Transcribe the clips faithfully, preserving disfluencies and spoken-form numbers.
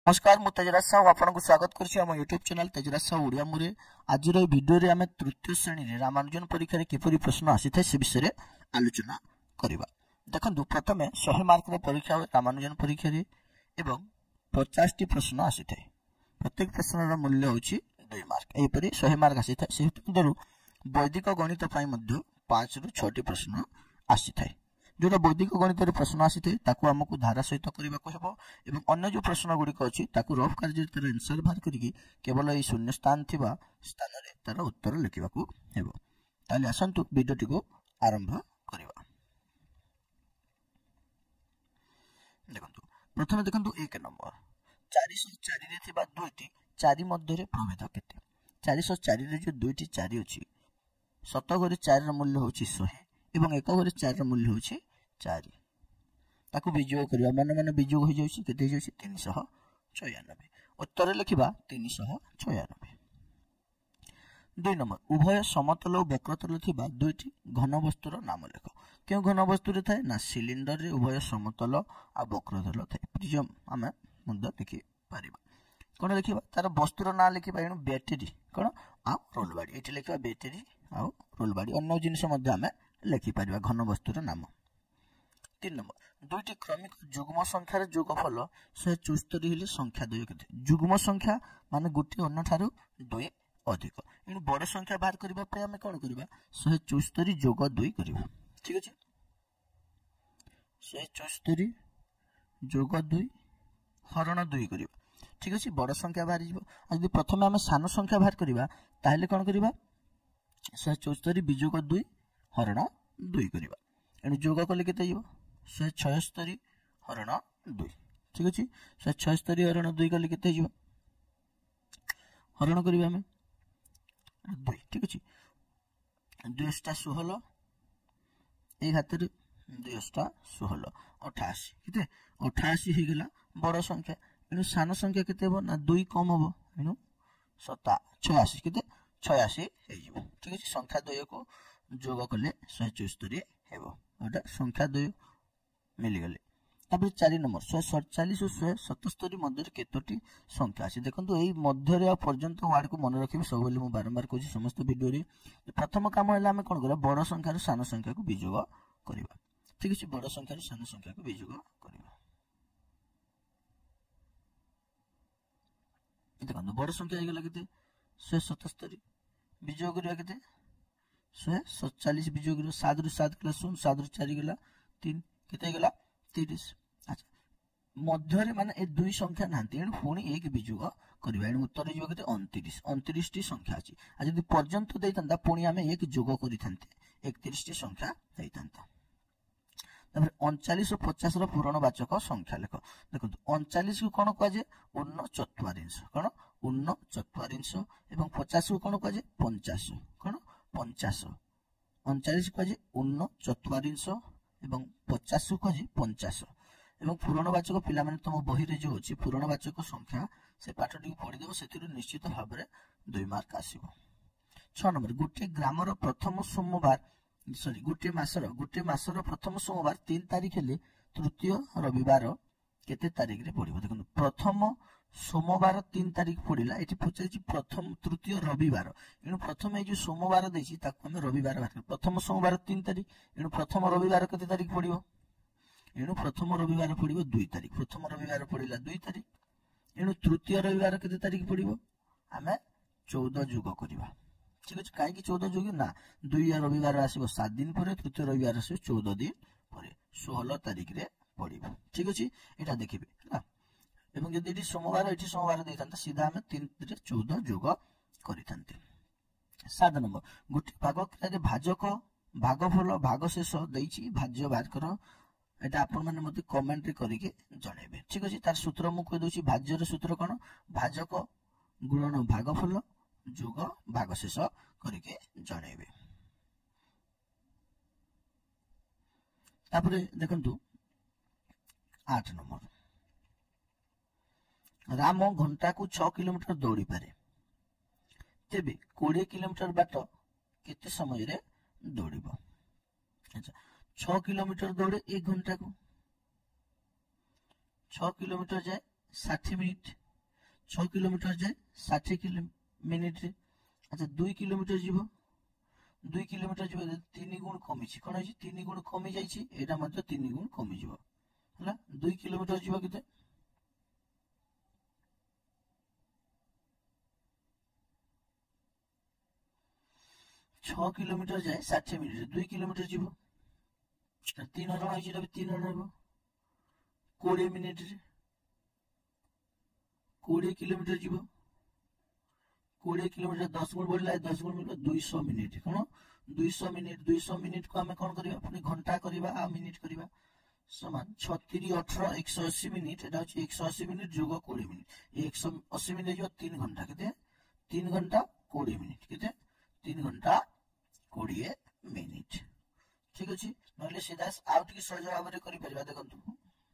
नमस्कार मु तेजराज साहू आपको स्वागत करुच्ची आम यूट्यूब चैनल तेजराज साहू ओडिया मुरे आज भिडियो रे आम तृतीय श्रेणी रे रामानुजन परीक्षा किपरि प्रश्न आसी था से विषय आलोचना करबा। देखंतु प्रथमे सौ मार्क रे परीक्षा हुए रामानुजन परीक्षा रे एवं पचास टी प्रश्न आसी था। प्रत्येक प्रश्न रो मूल्य होची दो मार्क। एपरि सौ मार्क आसी था। से दरु वैदिक गणित पई मध्ये पाँच रु छह टी प्रश्न आसी था। जोटा वैदिक गणित प्रश्न आसी थे ताकू हमकु धारा सहित करबा को हेबो एवं अन्य जो प्रश्न गुड़िक अच्छी ताकू रफ कार्य तार आंसर बाहर करिकी केवल एई शून्य स्थान थिबा स्थान रे तार उत्तर लिखिबा को हेबो। ताले आसंतु वीडियोटी को आरंभ करबा। देखंतु प्रथमे देखंतु एक नंबर चार सौ चार रे थिबा दुईटी चार मध्य रे प्रभेद केते। चार सौ चार रे जो दुईटी चार अछि सत घरे चार र मूल्य होछि सौ एवं एक घरे चार र मूल्य होछि चार ताकू विजोग करबा मन मन विजोग हो जाउछि केते हो जाउछि तीन सौ छियानवे। उत्तर लिखिबा तीन सौ छियानवे। दुई नंबर उभय समतल और वक्रतल थिबा दुईटी घन वस्तुर नाम लेख। क्यों घन वस्तु रे थाए ना सिलिंडर रे उभय समतल आ वक्रतल थाए। प्रिजम आमे मुद्दा लिखि परिबा कोन लिखिबा तार वस्तुर नाम लिखिबा एनु बैटरी कोन आ रोल बाडी एठी लिखिबा बैटरी आ रोल बाडी अन्य जिनिस मध्ये आमे लिखि परिबा घन वस्तुर नाम। तीन नंबर दुईटी क्रमिक जुग्म संख्यार जोगफल शहे चौस्तरी हेले संख्या द्वय केते। जुग्म संख्या माने गोटे अन्य ठारू दुई अधिक एनु बड़ संख्या बाहर करबा पे हमें कोन करबा शहे चौस्तरी जोग दुई करबा। ठीक अछि शहे चौस्तरी जोग दुई हरण दुई करबा। ठीक अछि बड़ संख्या बाहर जिवो। आ यदि प्रथमे हमें सान संख्या बाहर करबा ताहेले कोन करबा शहे चौस्तरी बिजोग दुई हरण दुई करबा। एनु जोग कले केते जिवो शहे छयस्तरी हरण दुई। ठीक अछि शहे छयस्तरी हरण दुई कले केते जिवो हरण करबा हमें दुई। ठीक अछि दुई अष्टा सोलह एक हाथ दुई अष्टा सोलह अठासी केते अठासी हे गेला बड़ संख्या। एनु सान संख्या केते हो ना दुई कम हो एनु सता छियासी केते छियासी हे जिवो। ठीक अछि संख्या द्वय को जोग कले शहे चौस्तरी हेबो ओटा संख्या द्वय मिली गले। तापर चार नंबर एक सौ सैंतालीस और एक सौ सतहत्तर मध्य केतोटी संख्या अछि। देखंतु एई मध्य रे पर्यंत वर्ड को मन रखिबे सब बेले मु बारंबार कहछि समस्त वीडियो रे। प्रथम काम हैला हमें कोन करबा बड़ संख्या रो सान संख्या को विजोग करबा। ठीक अछि बड़ संख्या रो सान संख्या को विजोग करबा। देखंतु बड़ संख्या हे गेला केते एक सौ सतहत्तर विजोग करबा केते एक सौ सैंतालीस विजोग रो सात रु सात गेला शून्य सात रु चार गेला तीन केते गेला तीस। अच्छा मध्य रे माने ए दुई संख्या नांती एनु पुणी एक विजोग करबा। एनु उत्तर जिवो केते उनतीस उनतीस टी संख्या अछि। आ यदि पर्यंत देइतंदा पुणी हमें एक जोग करिथांते इकतीस टी संख्या देइतंता। तबे उनचालीस और पचास रो पूर्णवाचक संख्या लेख। देखंतु उनचालीस को कोन कह जे ऊन चतुर्विंश कोन ऊन चतुर्विंश एवं पचास को कोन कह जे पचास कोन पचास उनचालीस कह जे ऊन चतुर्विंश एवं पचास कह जे पचास एवं पूर्णवाचक पिला माने तुम बही रे जो अछि पूर्णवाचक संख्या से पाठटी पढि देबो सेतिरु निश्चित भाव रे दो मार्क आसीबो। छह नंबर गोटे ग्रामर प्रथम सोमवार सॉरी गोटे मासर गोटे मासर प्रथम सोमवार तीन तारिख हेले तृतीय रविवार केते तारिख रे पडिबो। देखो प्रथम सोमवार तीन तारिख पड़िला एठी पचाछि प्रथम तृतीय रविवार एनु प्रथम ए जो सोमवार देछि ताको हम रविवार बात प्रथम सोमवार तीन तारिख एनु प्रथम रविवार केते तारिख पडिबो एनु प्रथम रविवार पडिबो दो तारिख प्रथम रविवार पडिला दो तारिख एनु तृतीय रविवार केते तारिख पडिबो हमें चौदह जोग करबा। ठीक अछि काहे कि चौदह जोग ना दो रविवार आसीबो सात दिन परे तृतीय रविवार आसीबो चौदह दिन परे सोलह तारिख रे पडिबो। ठीक अछि एटा देखिबे ना एवं यदि एटी सोमवार एटी सोमवार देइथांता सीधा हमें तीन रे चौदह जोग करिथांते। सात नंबर गोटे भाग क्रिया भाजक भागफल भागशेष देइछि भाज्य बाहर कर एटा आपन माने मते कमेंट रे करिके जणेबे। ठीक अछि तार सूत्र मु कहि दोछि भाज्य रे सूत्र कोन भाजक गुणन भागफल जोग भागशेष करिके जणेबे। तापरे देखंतु आठ नंबर राम घंटा को छह किलोमीटर दौड़ी पारे तेबे बीस किलोमीटर बाट केते समय रे दौड़िबो। अच्छा छह किलोमीटर दौड़े एक घंटा को छह किलोमीटर जाए ষাठी मिनिट छह किलोमीटर जाए षाठी मिनिट रे अच्छा दुई किलोमीटर जीव दुई किलोमीटर जीव तीन गुण कमी कौन है तीन गुण कमी जाइए तीन गुण कमी है दुई किलोमीटर जीव के छह किलोमीटर जाए षाठी मिनिट दुई किलोमीटर जीव तीन जन तीन जन कोड़े मिनिट कोड़े किलोमीटर जीव कोड़े किलोमीटर दस गुण बढ़ला दस गुण मिल दुईश मिनिट कौन दुईश मिनिट दुईश मिनिट को आम कौन करवा पुणी घंटा करवा आ मिनिट करवा समान छत्तीस अठारह एक सौ अस्सी मिनिट एटा होची एक सौ अस्सी मिनिट जोग कोड़े मिनिट एक सौ अस्सी मिनिट जो तीन घंटा के तीन घंटा कोड़े मिनिट के तीन घंटा कोड़े मिनिट ठीक अच्छे ना सीधा आउ टे सहज भाव में कर देखु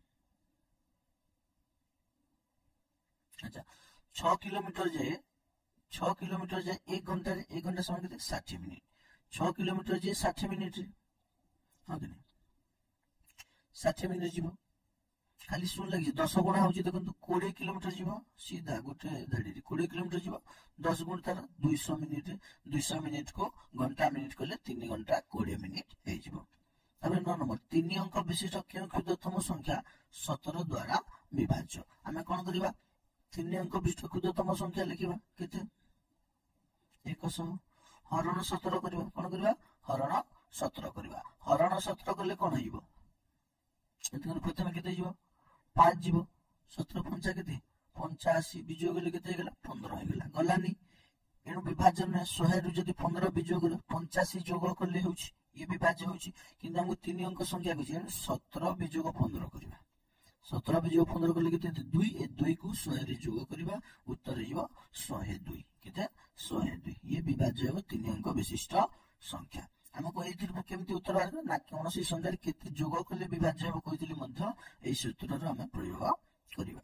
अच्छा छह किलोमीटर जाए छह किलोमीटर जाए एक घंटा एक घंटा समय के षाठी मिनिट छह किलोमीटर जाए षाठी मिनिट हाँ कि षाठी मिनिट जीव खाली शुण लगे दस गुणा हूँ देखो कोड़े किलोमीटर जीव सीधा गोटे धाड़ी कोड़े किलोमीटर जीव दस गुण तार दुईश मिनिट दुईश मिनिट को घंटा मिनिट कले तीन घंटा कोड़े मिनिट हो नौ नंबर तीन अंक विशिष्ट क्यों क्षुद्रतम संख्या सतर द्वारा विभाज्य आम कौन करवा तीन अंक विशिष्ट क्षुद्रतम संख्या लिखा के एक हरण सतर करवा कौन करवा हरण सतर करवा हरण सतर कले कौन हो प्रथम के पांच जीव सतर पंचा के पंचाशी विजोग गले के पंद्रह होगा गलानी एणु विभाजन शहे रु जदि पंद्रह विजोग पंचाशी जोग कले ये विभाज्य हो तीन अंक संख्या कही सतर विजोग पंद्रह करवा सतर विजोग पंद्रह कले के दुई ए दुई को शहे जोग करवा उत्तर हो शहे दुई के शहे दुई ये विभाज्य हो तीन अंक विशिष्ट संख्या आमको केमती उत्तर बाहर ना कौन संख्या केते जोग कले विभाज्य हो कही सूत्र आम प्रयोग करवा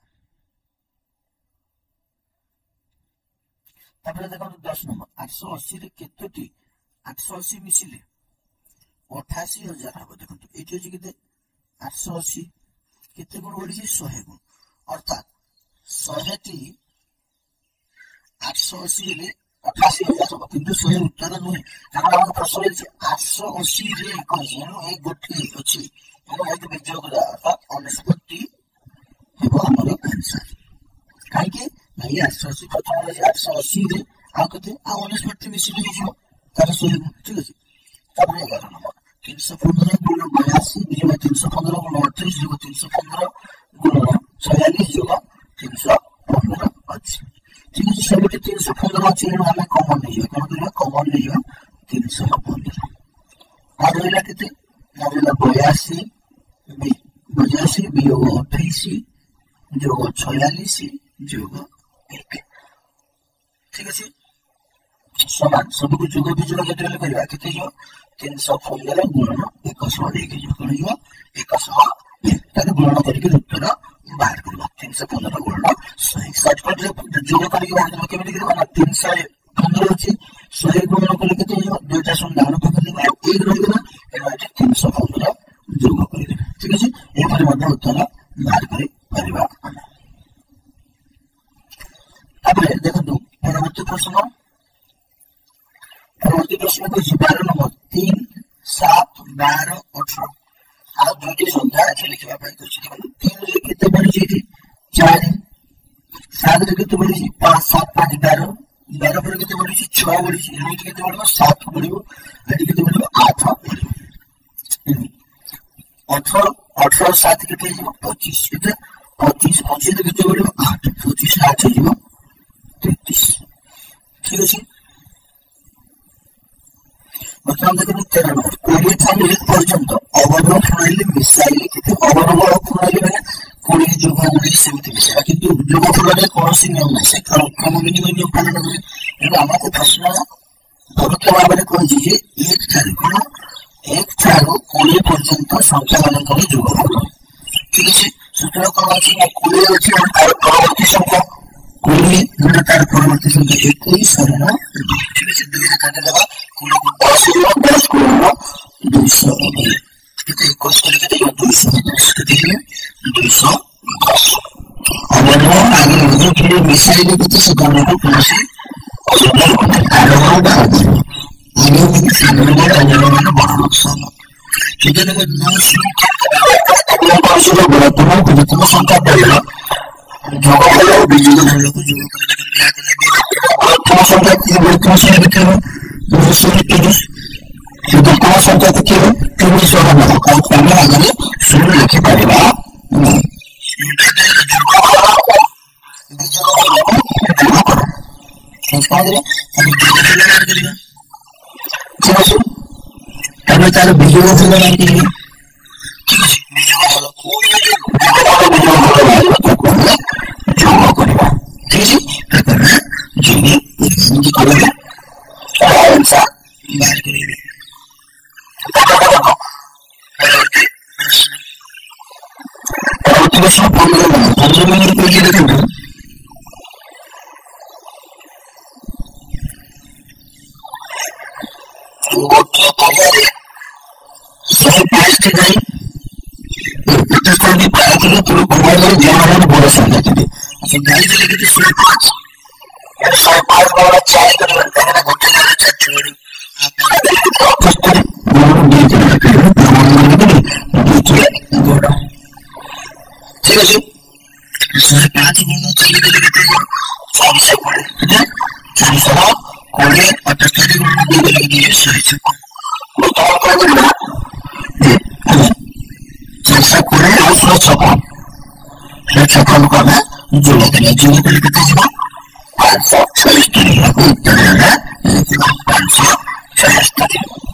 देखो दस नंबर आठ सौ अशी केतोटी आठ सौ अशी मिसिले अठाशी हजार हम देखो ये के आठ सौ अशी केते गुण बढ़ी शहे गुण अर्थात शहे आठ सौ अशी अठाशी हजार हम कि शहे उत्तर नुहे कारण प्रश्न आठ सौ अशी गोटे अच्छी विजोग अर्थात अनिष्पत्ति आमर आंसर कहीं ये आठ सौ अशी प्रथम आठ सौ अशी आते अनिष्पत्ति मिसिले तार शहे गुण ठीक अच्छे एगार नंबर तीन सौ पंद्रह गुण बयासी जो तीन सौ पंद्रह गुण अठाईस जो तीन सौ पंद्रह गुण छयालीस जो तीन सौ पंद्रह अच्छे ठीक है सब तीन सौ पंद्रह अच्छे आम कमन नहीं कौन कर कमन नहीं तीन सौ पंद्रह और रहा के बयासी बयासी वियोग अठाईस जोग छयालीस जोग एक ठीक है समान सब को जोग विजोग केते करवा केते जो तीन सौ पंद्रह गुण एक सौ एक कौन एक सौ एक गुण करके उत्तर बाहर करवा तीन सौ पंद्रह गुण शहे जोग करके बाहर केमी करवा तीन सौ पंद्रह अच्छी शहे गुण कले के दुईटा शून्य डाण पकड़ एक रहीगला तीन सौ पंद्रह जोग कर ठीक अच्छे ये उत्तर बाहर कर देखो परवर्ती प्रश्न परवर्ती प्रश्न को बारह नंबर तीन सात बारह अठारह आ दुईटी संख्या अच्छे लिखा तीन केते बढ़ी चार सात केते बढ़ी पांच सात पांच बारह बारह पर केते बढ़ी छह बढ़ी केते बढ़ सात बढ़ो केते बढ़ आठ बढ़ अठारह अठारह सात केते पच्चीस केते पच्चीस पच्चीस केते बढ़ आठ पच्चीस आठ हो तैतीस ठीक अच्छे बर्तमान देखो तेरह नंबर कोड़े ठान एक पर्यंत अवरोह प्रणाली मिसाइले के अवरोह प्रणाली मैंने कोड़े जोग उन्नीस सेमती मिसाइला किंतु जोग प्रणाली कौन सी नियम नहीं से क्रम विनिमय नियम पालन करे एवं आमको प्रश्न परोक्ष भाव में कही एक ठार कौन एक ठार कोड़े पर्यंत संख्या मान जोग करो ठीक है सूत्र कौन अच्छे कोड़े अच्छे तार परवर्ती संख्या कोड़े तार परवर्ती संख्या इक्कीस हरण ठीक है दुई काटे देगा कोड़े को दस दस को दुईश इक्कीस करके दुईश दस के दुईश दस मिसाइल को से करने को कौन-सी आरोहण होती है ये भी सिग्नल आरोहण का बड़ा नुकसान है ठीक है ना नौ अगला कौन सा बड़ा तुम्हारा को जितना संख्या बढ़ेगा जो वाला बिजली के लोगों को जो कौन संख्या की बड़ी कौन सी लिखे हो दो सौ तीस जो कौन संख्या की है तीन सौ का मतलब कौन करने आगे शुरू लिखे पड़ेगा नहीं तब तार बिजली से लगा के लिए जो लेकर जो लेकर कितना होगा पाँच सौ छिहत्तर को उत्तर है पाँच सौ छिहत्तर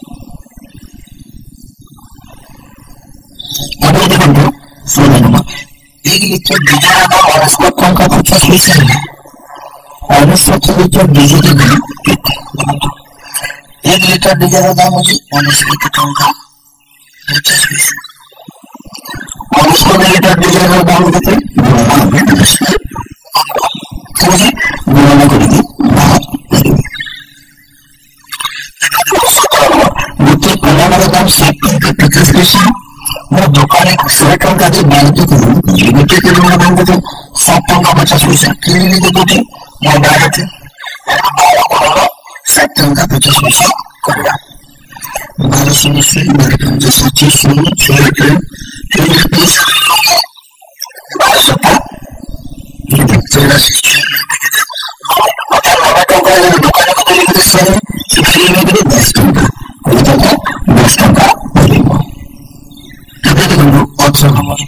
अब ये देखो सोलह नंबर एक लीटर डीजल का और उसका कौन का पचास पैसे है और सत्तर लीटर डीजल का दाम एक लीटर डीजल का दाम मुझे उन्नीस लीटर कौन का पचास पैसे और उसको लीटर डीजल का दाम कितने पचास पैसा कितने के दो थे या बारह थे बारह को सात टंका पचास पैसा करेगा बारह सौ से बारह टंका पच्चीस सौ छह टन बारह सौ का चौरासी दुकान को तरीके से सिखाने में भी दस टंका दस टंका मिलेगा तब तक हम लोग ऑप्शन नंबर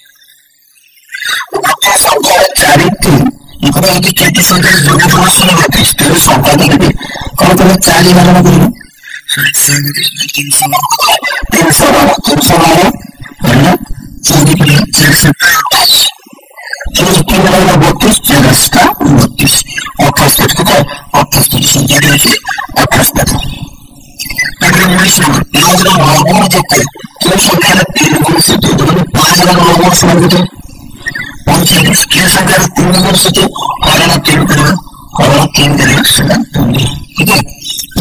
इकोनॉमिक खेती संख्या जो भी समस्या नहीं होती इस तरह संख्या नहीं होती कौन कौन चार ही वाला मतलब तीन सौ तीन सौ तीन सौ वाला है ना चार के लिए चार सौ अट्ठाईस चलो तीन वाला बत्तीस चालीस का बत्तीस अट्ठाईस तक कितना अट्ठाईस तक संख्या जो है अट्ठाईस तक अगर उन्नीस नंबर पाँच का वर्गमूल देखते हैं तो संख्या तीन गुण से दो तो पाँच का वर्गमूल समझते हैं पंचायत की संख्या तीन नंबर से तो हमारा तीन करेगा हमारा तीन करेगा सदा ठीक है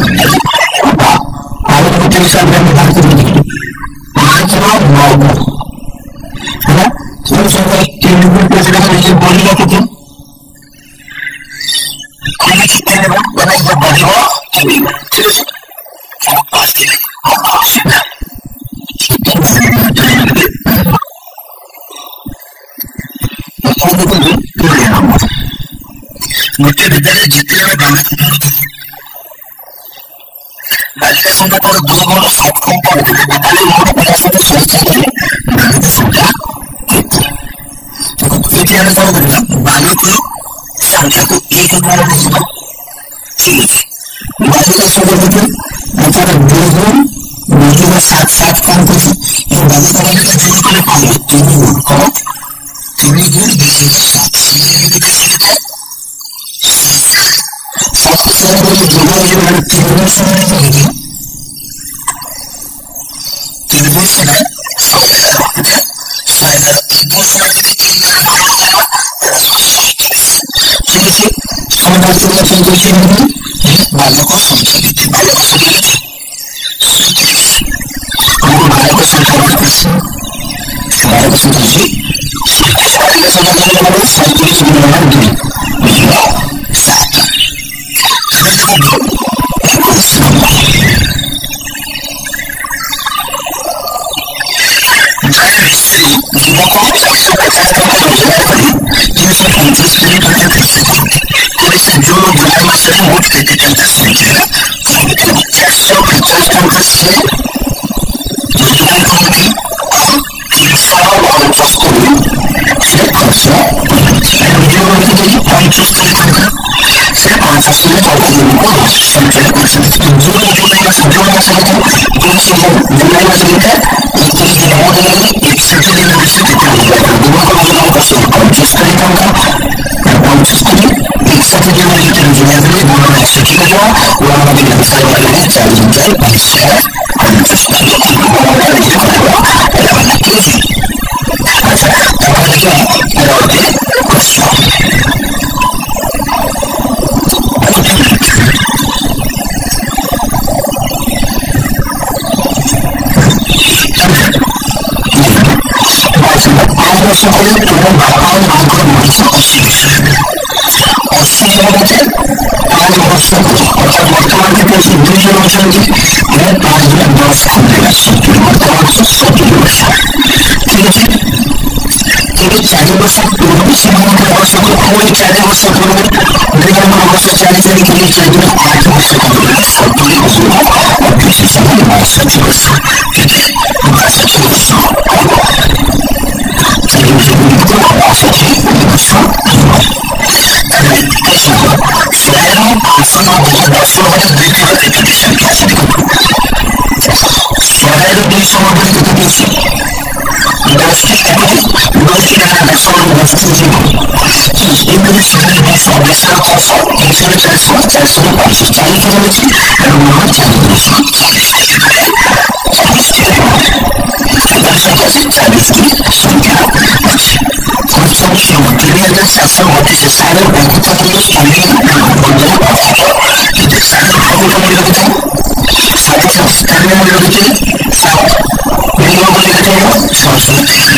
आगे बच्चे के साथ में बात करेंगे पाँच और नौ है ना तीन संख्या तीन नंबर पे जगह नीचे बोलेगा कितने आगे कितने नंबर बना ये बढ़ेगा चलेगा ठीक है चलो पास के मुख्य विद्यालय जितने में बालिका बालिका संख्या पर दो गुण सात कम पर विद्यालय मोड़ पचास तक सुरक्षा के बालिका संख्या कितनी तो एक याद रखना पड़ेगा बालिका संख्या को एक गुण में होगा ठीक है बालिका संख्या कितनी मतलब दो गुण बालिका का सात सात कम पर ये बालिका का जोड़ कर पाएंगे तीन गुण को तीन गुण बालिका सात कितने सात के साथ में जोड़ा जो है तीन गुण से मिलेगा तीन गुण से ना शायद शायद एक गुण से किसी तीन गुण बढ़ा जाएगा ठीक है समाधान से क्या संख्या क्या होगी बालों को संख्या कितनी बालों को संख्या कितनी सैंतीस हमको बालों को संख्या कितनी बालों को संख्या जी बालों को संख्या कितनी सैंतीस मिलेगा तस्तरी करके कर सकेंगे। तो इससे जो लोग जुलाई मास में वोट देते थे दस मिनट चार सौ पचास टन से जुलाई को थी से पञ्चस्तरी टंका से पञ्चस्तरी टंका संचय कर सकते हैं। जो जुलाई मास जुलाई मास में जुलाई मास में একত্রিশ দিন মধ্যে একষট্টি দিন বসে দিতে হবে। দুর্গা কষ্ট পঞ্চাশতরি টাকা আর পঞ্চাশতরি একষট্টি দিন মধ্যে জমা দিলে দুর্গা একশো টাকা দেওয়া ও আমাদের ব্যবসায় বাড়িয়ে চার হাজার বাইশ টাকা পঞ্চাশ টাকা কেজি। আচ্ছা তাহলে কি পরবর্তী প্রশ্ন সকলে তোমার বাবা মাকে মধ্যে অস্বীকার অস্বীকার হচ্ছে পাঁচ বছর অর্থাৎ বর্তমান থেকে দুইশো বছর প্রায় পাঁচ হাজার দশ ঘন্টা সত্তর বর্তমান সত্তর বছর ঠিক আছে। এবার চারি বছর পূর্বে সীমান্ত বছর ওই চারি বছর পূর্বে দুই নম্বর বছর চারি চারি থেকে চার দিন আট বছর পূর্বে সত্তর বছর অফিসে সময় বাষট্টি বছর ঠিক আছে বাষট্টি বছর সরকারের দুই সমাবেশ থেকে দিয়েছে দশটি দশটি টাকা দশটি দশটি জীবন এগুলি সরকারের দুই সমাবেশ চারশো চারশো চারশো পাঁচশো চালিয়ে চলেছি এবং আমরা চালিয়ে চলেছি চালিশটি চালিশটি সংখ্যা আছে। খরচের সময় তিন হাজার সাতশো বত্রিশ সালের বন্ধুত্বপূর্ণ স্থানীয় বন্ধুরা পাওয়া কিন্তু সাড়ে খবর লিখেছে সাড়ে স্থানীয় লিখেছে সাত বিনিয়োগ লিখেছে ছশো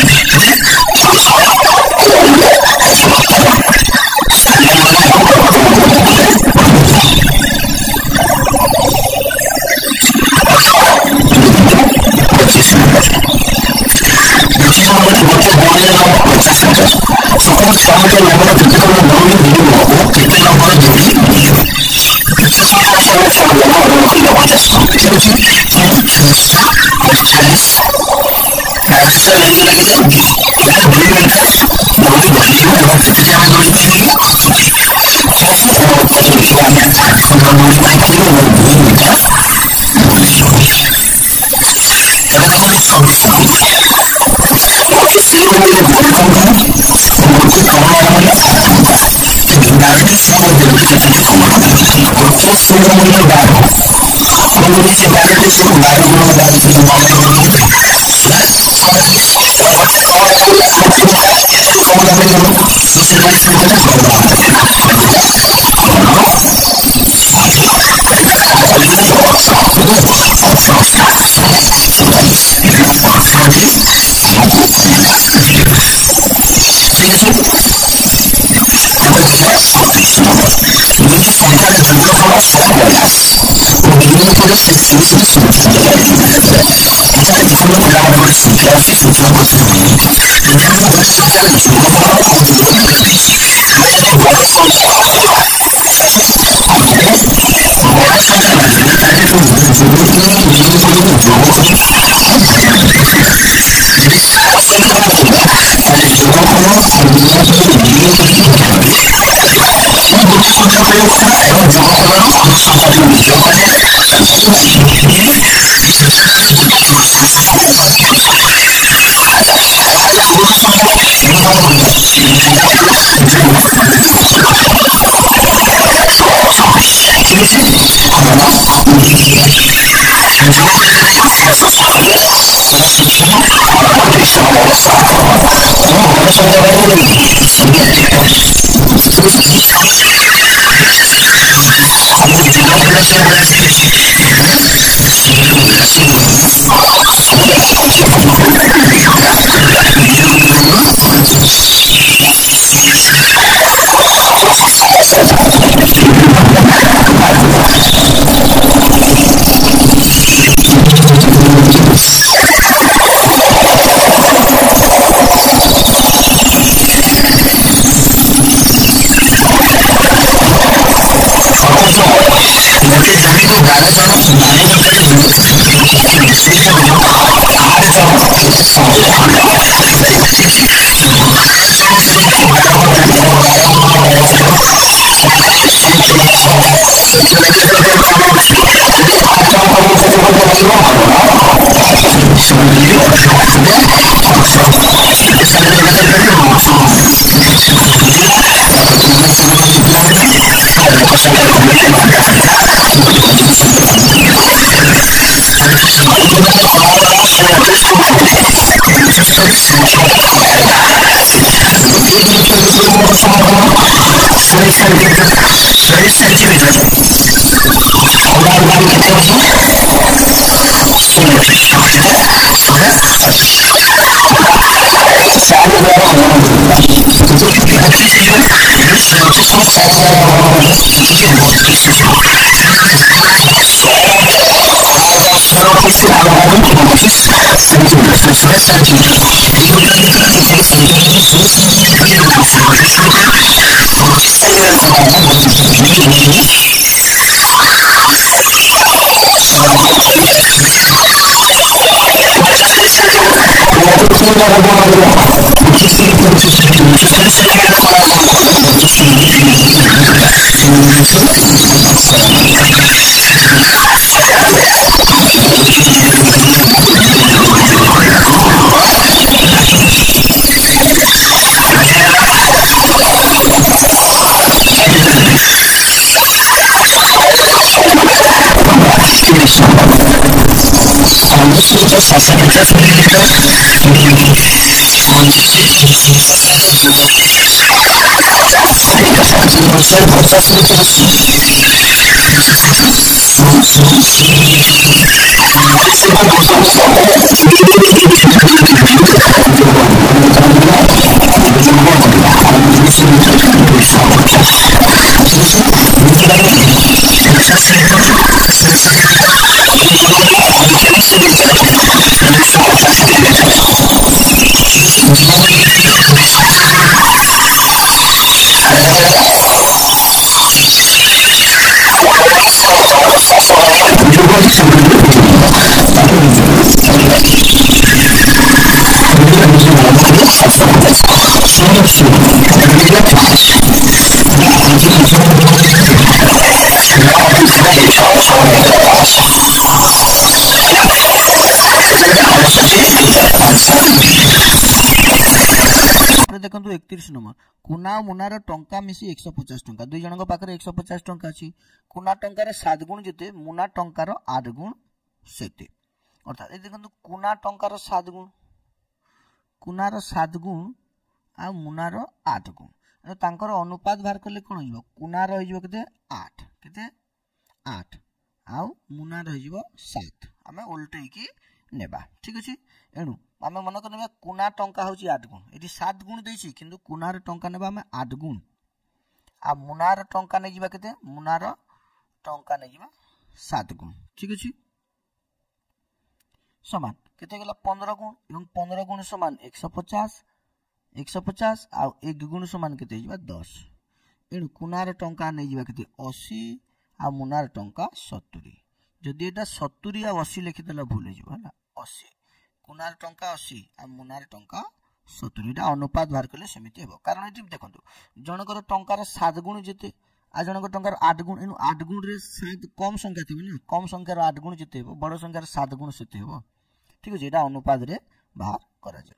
সকল সমাজের নম্বর থেকে কোনো ধরনের বিনিয়োগ ও থেকে নম্বর যদি সরকারের জন্য হওয়ার সফলতাস ও বিভিন্ন করে সিচুয়েশন সমাধান এটা বিভিন্ন গ্রামের শিক্ষার্থী সূচনা করতে পারে যদি আমরা সরকারের জন্য হওয়ার অনুরোধ করি আমাদের বড় সংখ্যা আমাদের বড় সংখ্যা লাগবে তাদের যুবকদের বিনিয়োগের যুবক যদি সংখ্যা থাকে তাহলে যুবকরা বিনিয়োগের বিনিয়োগ হবে সংখ্যা প্রয়োগ করা এবং যুবকরা সংখ্যা বিনিয়োগ করে देखो एकतीस नंबर कुना मुनार टंका मिसी एक सौ पचास टंका दुई जन पाखे एक सौ पचास टंका अच्छी कुना टंकार सात गुण जिते मुना टंकार आठ गुण सेते अर्थात देखो कुना टंकार सात गुण कुनार सात गुण आ मुनार आठ गुण तांकर अनुपात बाहर कले कौन हो कुना रही आठ के आठ आउ मुना रही सात आम उल्टे नेबा ठीक अच्छे एणु आम मन कर कुना टंका हूँ आठ गुण ये सात गुण देसी किंतु कुनार टंका नेबा आम आठ गुण आ मुनार टंका नहीं जावा केते मुनार टंका नहीं जावा सात गुण ठीक अच्छे समान केते गला पंद्रह गुण एवं पंद्रह गुण समान एक सौ पचास एक सौ पचास आ एक गुण समान केते जावा दस एणु कुनार टंका नहीं जावा केते अस्सी आ मुनार टंका सत्तरी जदि एटा सत्तरी आ अस्सी लिखिदेला भूल हो अस्सी कुनार टंका अस्सी आ मुनार टंका सत्तरी अनुपात बाहर कले सेमिति हेबो कारण ये देखो जनकर टंकार सात गुण जिते आ जनकर टंकार आठ गुण एनु आठ गुण रे सात कम संख्या थी ना कम संख्यार आठ गुण जिते हेबो बड़ संख्यार सात गुण सेते हेबो ठीक अछि एटा अनुपात रे बाहर करा जाय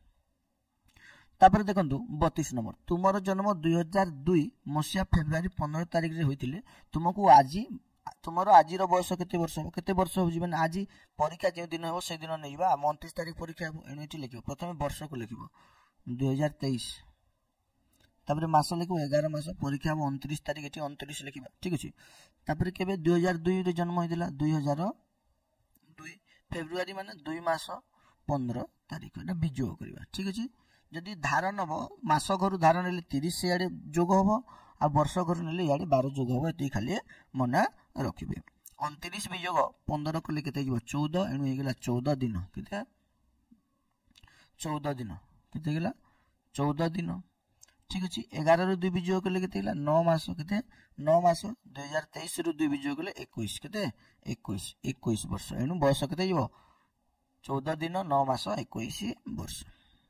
तापर देखंतु बत्तीस नंबर तुमर जन्म दुई हजार दुई मसिया फेब्रुआरी पंद्रह तारिख रे होइतिले तुमको आज तुमर आज बयस केते वर्ष हो केते वर्ष हो माने आज परीक्षा जो दिन हो से दिन नैबा उनतीस तारिख परीक्षा हो एनु एठी लिखिबो प्रथमे वर्ष को लिखिबो दुई हजार तेईस तापर मास लिखिबो ग्यारह मास परीक्षा हो उनतीस तारिख एठी उनतीस लिखिबा ठीक अछि तापर केबे दुई हजार दुई रे जन्म होइदिला दुई हजार दुई फेब्रुआरी माने दुई मास पंद्रह तारिख एटा बिजोग करबा ठीक अछि जदि धार नब मास घर धार नेले तीस से आड़े जोग हबो आ वर्ष घर नेले याडे बारह जोग हबो एति खाली मन रखिबे उनतीस बिजोग पंद्रह को केते जिवो चौदह एनु हेगला चौदह दिन केते चौदह दिन केते गेला चौदह दिन ठीक अच्छे एगार रु दुई विजोग कले के नौ मास के नौ मास दुई हजार तेईस रु दुई विजोग कले इक्कीस के इक्कीस इक्कीस वर्ष एणु बयस के चौदह दिन नौ मास इक्कीस वर्ष।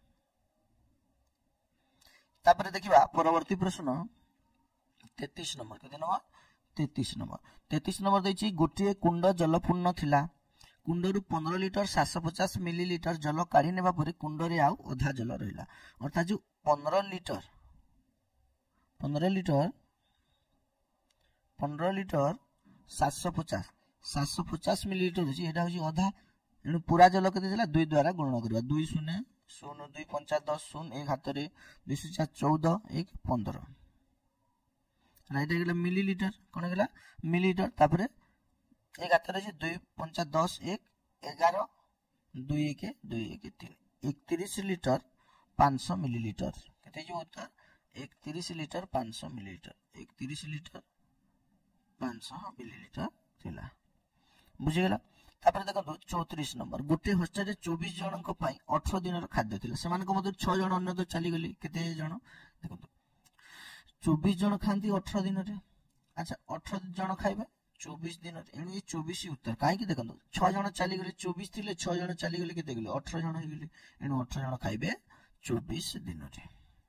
तापर देखिबा परवर्ती प्रश्न तैंतीस नंबर के नंबर तैंतीस नंबर तैंतीस नंबर देछि गोटे कुंड जलपूर्ण थिला कुंड रु पंद्रह लिटर सात सौ पचास मिलीलिटर जल काढ़ी नेबा परे कुंड रे आउ अधा जल रहिला अर्थात जो पंद्रह लिटर पंद्रह लिटर पंद्रह लिटर सात सौ पचास सात सौ पचास मिलीलिटर अछि एटा होछि अधा एनु पूरा जल केते देला दुई द्वारा गुणन करबा दुई शून्य शून्य दुई पंचा दस शून्य एक हाथ रे दुई सौ चार चौदह एक पंद्रह राइट गेला मिलीलिटर कोन गेला मिलीलिटर तापरे एक हाथ रे दुई पंचा दस एक ग्यारह दुई एक दुई एक तीन इकतीस लिटर पाँच सौ मिलीलिटर केते जो उत्तर इकतीस लिटर पाँच सौ मिलीलिटर इकतीस लिटर पाँच सौ मिलीलिटर थिला बुझी गेला। तापर देखो चौंतीस नंबर गोटे हॉस्टल चौबीस जन अठारह दिन खाद्य थिला से मध्य छह जन अन्य तो चली गली केते जन देखो चौबीस जन खाती अठारह दिन रे अच्छा अठारह जन खाइबे चौबीस दिन रे एणु ये चौबीस उत्तर काहे कि देखो छह जन चली गले चौबीस थिले छह जन चली गले केते गले अठारह जन हो गले एणु अठारह जन खाइबे चौबीस दिन रे।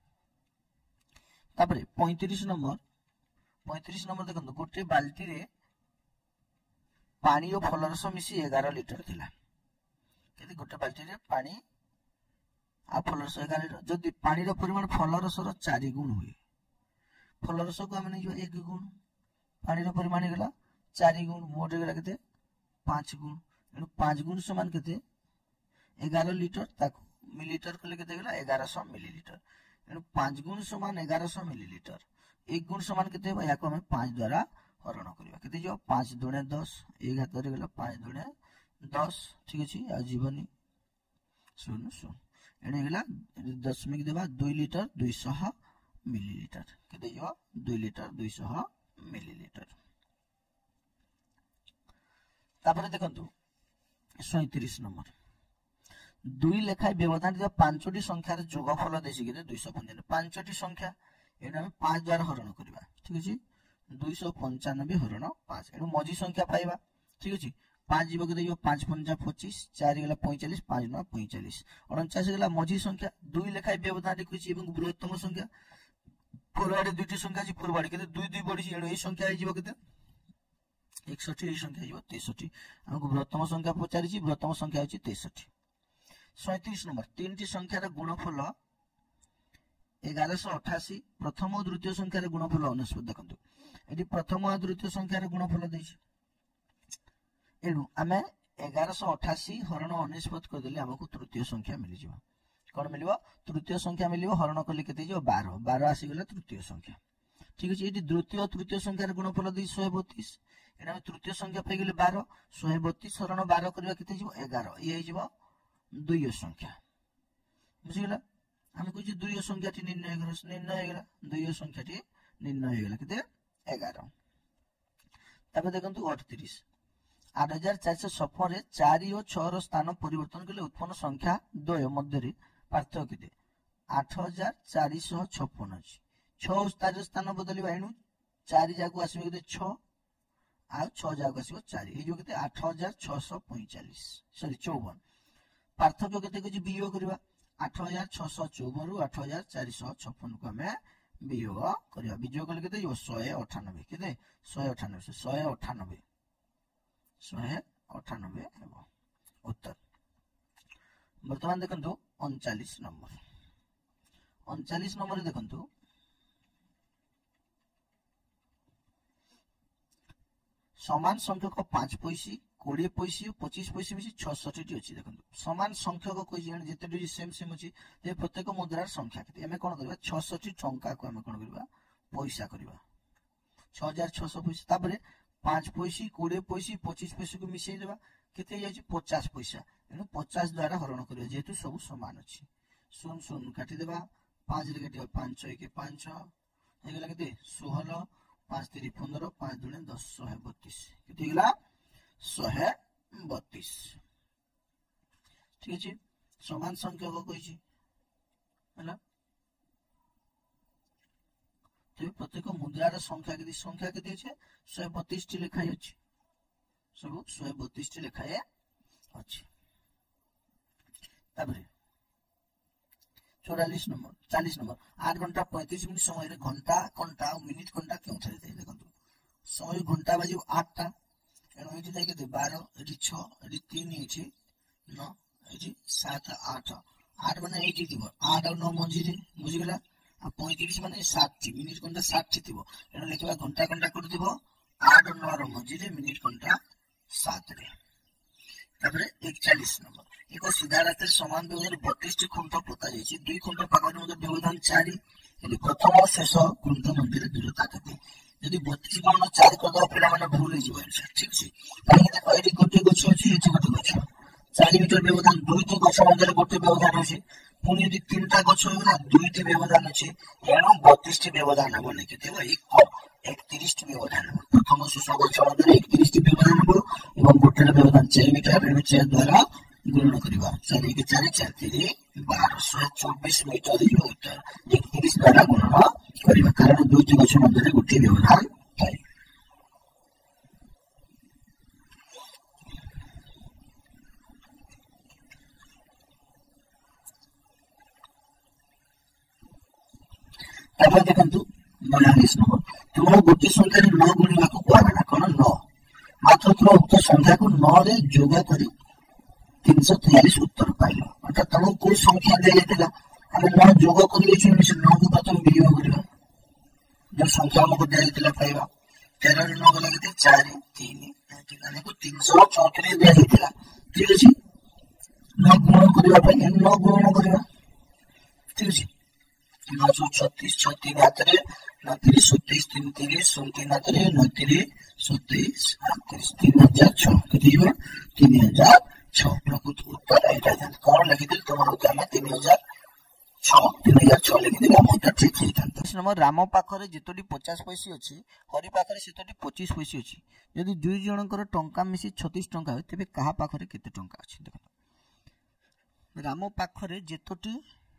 तापर पैंतीस नंबर पैंतीस नंबर देखो गोटे बाल्टी रे पानी और फलरस मिसी एगार लिटर थिला केते गोटे बाल्टी रे पानी आ फलरस एगार लिटर जदि पानी रो परिमाण फलरस रो चार गुण हुए फलरस को हम जो एक गुण पानी रो परिमाण गेला चार गुण मोट गेला केते पाँच गुण एनु पाँच गुण समान केते एगार लिटर ताको मिलीलिटर कले केते गेला एगारह सौ मिलीलिटर एनु पाँच गुण समान एगारह सौ मिलीलिटर एक गुण समान केते बा याको हम पाँच द्वारा हरण करबा केते जो पाँच दुणे दस एक हाथ रे गेला पाँच दुणे दस ठीक अछि आ जीवनी सुन सुन एने गेला दशमिक देबा दो लिटर दो सौ मिलीलिटर केते जो दो लिटर दो सौ मिलीलिटर। तापर देखंतु सैंतीस नंबर दुई लेखाय व्यवधान दिया पांचटी संख्यार जोगफल देछि केते दो सौ पंचानवे पांचटी संख्या एना हम पाँच द्वारा हरण करबा ठीक अछि दो सौ पंचानवे हरण पाँच एनु मझी संख्या पाइबा ठीक अछि पाँच जीव के देयो पाँच पंजा पच्चीस चार गेला पैंतालीस पाँच नौ पैंतालीस उनचास गेला मझी संख्या दुई लेखाय व्यवधान देखछि एवं बृहत्तम संख्या पूर्वाडे दुईटी संख्या अछि पूर्वाडे केते दुई दुई बढी एनु ए संख्या आइ जीव केते इकसठ ए संख्या जीव तिरसठ हमको बृहत्तम संख्या पचारि छी बृहत्तम संख्या अछि तिरसठ। सैंतीस नंबर तीनटी संख्यार गुणफल एगारह सौ अठासी प्रथम और द्वितीय संख्यार गुणफल उनसठ देखंतु एटी प्रथम और द्वितीय संख्यार गुणफल देछि एनु आमे एगारह सौ अठासी हरण उनसठ कर देले हमको तृतीय संख्या मिलि जिवो कोन मिलिबो तृतीय संख्या मिलिबो हरण करले केते जो बारह बारह आसी गेला तृतीय संख्या ठीक अछि एटी द्वितीय और तृतीय संख्यार गुणफल देछि एक सौ बत्तीस एना तृतीय संख्या पाइ गेले बारह एक सौ बत्तीस हरण बारह करबा केते जिवो एगारह ये हे जिवो दुई संख्या बुझि गेला हम कुछ दुई संख्या टी निर्णय करस निर्णय गेला दुई संख्या टी निर्णय गेला केते एगारह। तबे देखंतु अड़तीस आठ हजार चार सौ छप्पन रे चार और छह रो स्थान परिवर्तन कले उत्पन्न संख्या द्वय मध्य रे पार्थक्य केते आठ हजार चार सौ छप्पन अछि छह स्थान स्थान बदलिबा एनु चार जाको आसीबे केते छह आ छह जाको आसीबो चार ए जो केते आठ हजार छह सौ पैंतालीस सॉरी चौवन पार्थक्य केते कुछ वियोग करबा आठ हजार छह सौ चौवन रु आठ हजार चार सौ छप्पन को हमें वियोग करबा वियोग कले केते यो एक सौ अट्ठानवे केते एक सौ अट्ठानवे से एक सौ अट्ठानवे एक सौ अट्ठानवे हेबो उत्तर। वर्तमान देखंतु उनचालीस नंबर उनचालीस नंबर देखंतु समान संख्यक पाँच पैसी कोड़े पैसी और पच्चीस पैसी मिसी छठी टी अच्छी देखो समान संख्यक कही जिते सेम सेम अच्छी प्रत्येक मुद्रार संख्या के आम कौन करवा छठी टंका को आम कौन करवा पैसा करवा छह हजार छह सौ पैसा पांच पैसी कोड़े पैसी पच्चीस पैसी को मिसई देवा के पचास पैसा एणु पचास द्वारा हरण कर जेहेतु सब सामान अच्छी शून्य शून्य काटिदेवा पांच काटा पांच एक पांच होगा के षोहल पांच तीन पंद्रह पांच दुणे दस शहे बत्तीस के शहे बत्तीस ठीक अच्छे समान संख्यक कही तेज प्रत्येक मुद्रार संख्या के संख्या के शहे बतीस टी लिखाई अच्छी सब शहे बतीस टी लिखाए अच्छी चौरालीस नंबर चालीस नंबर आठ घंटा पैंतीस मिनट समय घंटा घंटा और मिनिट घंटा क्यों थे देखो समय घंटा बाजी आठटा एणु ये बार ये छः ये तीन ये नौ ये सात आठ आठ मैंने ये आठ और नौ मझे बुझीगला पैंतीस मैंने सात थी मिनिट घंटा सात थी थी एणु लिखा घंटा घंटा कर आठ और नौ मझे मिनिट घंटा सात एकचालीस नंबर एक सीधा रास्ते समान व्यवधान बतीस टी खुंट पोता जाइए दुई खुंट पाखर व्यवधान चार प्रथम और शेष खुंट मध्य दूरता के जदि बतीस गुण चार करदे पे भूल हो ठीक है देखो ये गोटे गछ अच्छी ये गोटे गछ चार मीटर व्यवधान दुईट गछ मध्य गोटे व्यवधान अच्छे पुणी यदि तीन टा गछ होगा दुईट व्यवधान अच्छे एणु बतीस टी व्यवधान हम नहीं के एकतीस टी व्यवधान प्रथम शेष गछ मध्य एकतीस टी व्यवधान हम गोटे व्यवधान चार मीटर चार द्वारा गुणन करवा चार के चार चार तीन बार शहे चौबीस मीटर एकतीस द्वारा गुणन करवा कारण दुईट गछ मध्य गोटे व्यवधान थाए देखु बयालीस नंबर तुम गोटे संख्या नौ गुणा को कहना कौन नौ मात्र तुम उक्त संख्या को नौ रे जोग कर तीन सौ तैयालीस उत्तर पाइल अर्थात तुमको कोई संख्या दी जाता आम नौ जोग कर नौ को प्रथम वियोग करवा जो संख्या हमको दी जाता पाइबा तेरह नौ गला के चार तीन तीन सौ चौतीस दी जाता ठीक अच्छे नौ गुण करने नौ गुण करवा ठीक अच्छे नौ सौ छत्तीस छत्तीस हाथ नतीस सतैश तीन तीस तीन हाथ नतीस सतैश तीन हजार छह तीन हजार छह प्रकृत उत्तर यहाँ कौन लिखिदी तुम आम तीन हजार छह तीन हजार छह लिखिदी आम उत्तर ठीक होता नंबर राम पाखरे जितोटी पचास पैसा अच्छी हरि पाखरे सेतोटी पच्चीस पैसा अच्छी यदि दुई जनकर टंका मिसी छत्तीस टंका हो तेज क्या पाखरे केते टंका अच्छी देख राम पाखरे जितोटी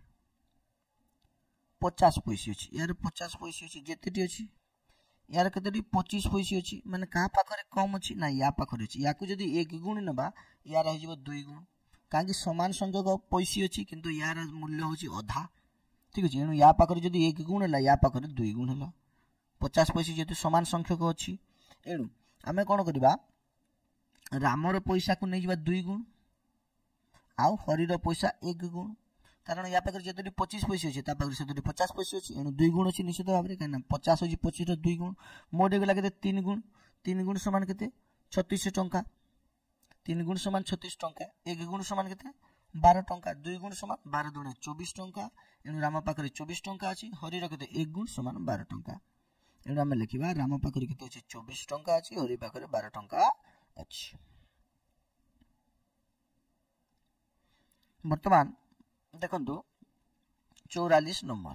पचास पैसा अच्छी यार पचास पैसा अच्छी जिते अच्छी यार केतोटी पच्चीस पैसा अच्छी माने क्या पाखरे कम अच्छी ना या पाखरे अच्छी या जब एक गुण ना यार हो दुई गुण कहीं सामान संख्यक पैसा अच्छी किंतु यार मूल्य हूँ अधा ठीक अच्छे एणु या पाखरे जब एक गुण है या पाखरे दुई गुण है पचास पैसा जेहतु सामान संख्यक अच्छी एणु आम कौन करवा रामर पैसा को नहीं दुई गुण आउ हरिर पैसा एक गुण कारण या पाखे जितनी पच्चीस पैसा अच्छे से पचास पैसा अच्छी एणु दुई गुण अच्छी निश्चित भाव में कहीं पचास अच्छी पच्चीस दुई गुण मोटे गला के तीन गुण तीन गुण सामान के छत्तीस टंका तीन गुण सामान छत्तीस टंका एक गुण सामान के बारह टंका दुई गुण सामान बारह दुणे चौबीस टंका एणु राम पाखे चौबीस टंका अच्छी हरिर के एक गुण सामान बारह टंका एणु आम लिखा राम पाखे के चौबीस टंका अच्छी हरि पाखे बारह टंका अच्छी बर्तमान देखु चौरालीस नंबर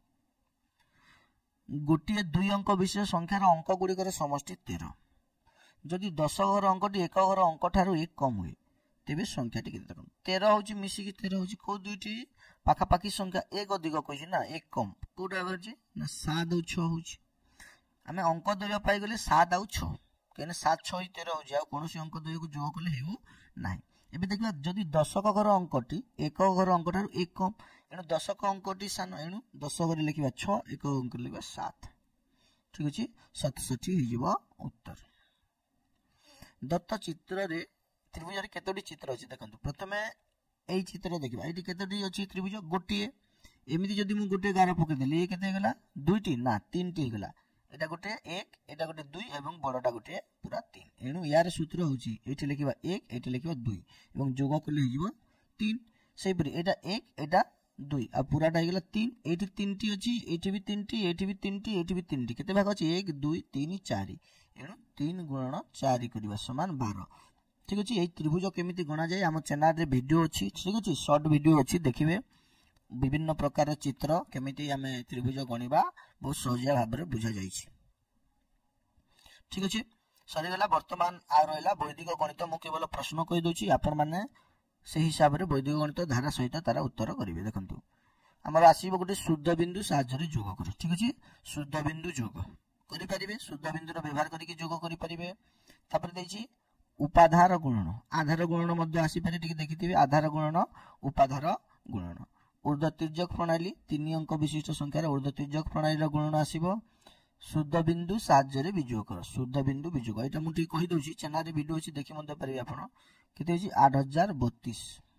गोटे दुई अंक विशिष्ट संख्यार अंक गुड़िकर समष्टि तेरह जदि दस घर अंकटी एक घर अंक ठारू एक कम हुए तेरे संख्या टी देख तेरह हूँ मिसिकी तेरह हूँ कौ दुईटी पाखापाखि संख्या एक अधिक कही ना एक कम कौटा ना सात आउ छः हूँ आम अंक द्वय पाईगले सात आउ छः कहीं सात छः तेरह हूँ आ कौन अंक द्वय को जोग कले ना एबे देखा जदि दशक घर अंकटी एक घर अंक ठारू एक कम एणु दशक अंकटी सान एणु दस घर लिखा छः एक अंक लिखा सात ठीक अच्छे सतषठी हो उत्तर दत्त चित्र त्रिभुज केतोटी चित्र अच्छी देखो प्रथम यही चित्र देखा ये केतोटी अच्छी त्रिभुज गोटे एमती जदि मुझे गोटे गार पकईदेली ये केते गला दुईटी ना तीन टी गला एटा गोटे एक एटा गोटे दुई एवं बड़टा गोटे पूरा तीन एणु यार सूत्र होची एठी लिखिबा एक एठी लिखिबा दुई एवं जोग कले हिजिबो तीन सेपरि एटा एक एटा दुई आ पूराटा हेगला तीन एठी तीन टी अछि एठी भी तीन टी एठी भी तीन टी एठी भी तीन टी केते भाग अछि एक दुई तीन चार एणु तीन गुणन चार करिबा समान बारह ठीक अछि एई त्रिभुज केमिति गणा जाय हम चैनल रे वीडियो अछि ठीक अछि शॉर्ट वीडियो अछि देखिबे विभिन्न प्रकार चित्र केमिति आमे त्रिभुज गणिबा बहुत सहज भाव में बुझा जाय ठीक अच्छे सरीगला वर्तमान आ रहा वैदिक गणित मु केवल प्रश्न कही दूसरी आपण मैंने से हिसाब से वैदिक गणित धारा सहित तार उत्तर करेंगे देखो आमर आसीबो गोटे शुद्ध बिंदु साहाय्य जोग कर ठीक अछि शुद्ध बिंदु जोग करि परिबे शुद्ध बिंदु रो व्यवहार करिके जोग करि परिबे तापर देछि उपाधार गुणन आधार गुणन मध्ये आसी पारे टिके देखिथिबे आधार गुणन उपाधार गुणन ऊर्ध्व तिर्यक प्रणाली तीन अंक विशिष्ट संख्यार ऊर्ध्व तिर्यक प्रणाली रो गुणन आसीबो शुद्ध बिंदु साहाय्य रे विजोग कर शुद्ध बिंदु विजोग एटा मु टी कहि दोछि चैनल रे वीडियो अछि देखि मध्ये परिबे आपण केते अछि आठ हजार बत्तीस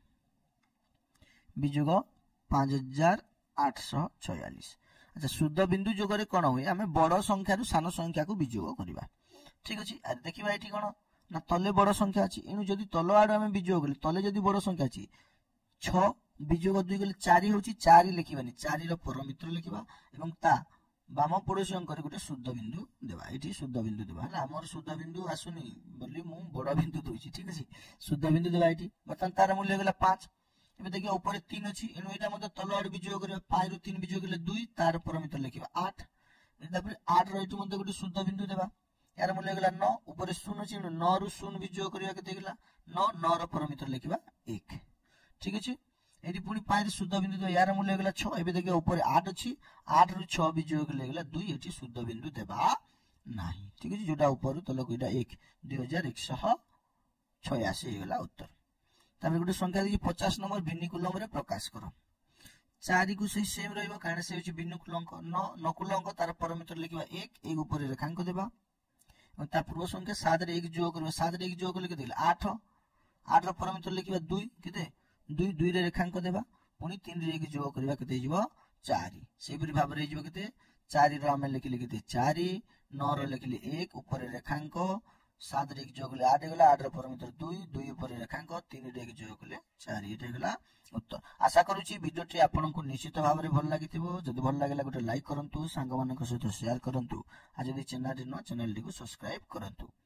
विजोग पाँच हजार आठ सौ छियालीस अच्छा शुद्ध बिंदु जोग रे कोन होय हमें बड़ संख्या रु सानो संख्या को विजोग करबा ठीक अछि अरे देखिबा एठी कोन ना तले बड़ संख्या अछि एनु जदी तलो आड हमें विजोग करले तले जदी बड़ संख्या अछि छह विजोग दुई गले चार होछि चार लिखिबानी चार रो परमित्र लिखिबा एवं ता बाम पड़ोसी अंक रे गोटे शुद्ध बिंदु देबा एठी शुद्ध बिंदु देबा हला हमर शुद्ध बिंदु आसुनी बोली मु बड़ बिंदु दोछि ठीक अछि शुद्ध बिंदु देबा एठी बतन तार मूल्य गेला पाँच एबे देखियो ऊपर तीन अछि एनु एटा मते तलो आड विजोग करबा पाँच रु तीन विजोग गेले दुई तार परमित्र लिखिबा आठ तापर आठ रो एठी मते गोटे शुद्ध बिंदु देबा यार मूल्य गेला नौ ऊपर शून्य अछि नौ रु शून्य विजोग करबा केते गेला नौ नौ रो परमित्र लिखिबा एक ठीक अछि एठी पुनी पाँच शुद्ध बिंदु दो यार मूल्य गेला छह एबे देखियो ऊपर आठ अछि आठ रु छह विजोग गेला दुई एठी शुद्ध बिंदु देबा नाही ठीक अछि जोटा ऊपर तलो कोइटा एक दो हज़ार एक सौ छियासी गेला उत्तर तामे गोटे संख्या देखि पचास नंबर भिन्निकुलम रे प्रकाश करो चार को सही सेम रहइबो कारण से होछि भिन्निकुलंक नौ नकुलंक तार परमित्र लिखिबा एक एक ऊपर रेखांक देबा और ता पूर्व संख्या सात रे एक जोग करबा सात रे एक जोग करले केते आठ आठ रो परमित्र लिखिबा दुई केते दुई दुई रे रेखांक देबा पुनी तीन रे एक जोग करबा केते हिजबो चार सेहि परि भाबरे हिजबो केते चार रो हम लिखिले केते चार नौ रो लिखिले एक ऊपर रेखांक सात रे एक जोग ले आठ गेला आठ रो परमित्र दुई दुई ऊपर रेखांक तीन रे एक जोग ले चार एटा गेला उत्तर आशा करूची वीडियो टी आपनको निश्चित भाबरे भल लागिथिबो जदि भल लागला गोटे लाइक करंतु सांग मानक सहित शेयर करंतु आ जदि चैनल रे न चैनल टी को सब्सक्राइब करंतु।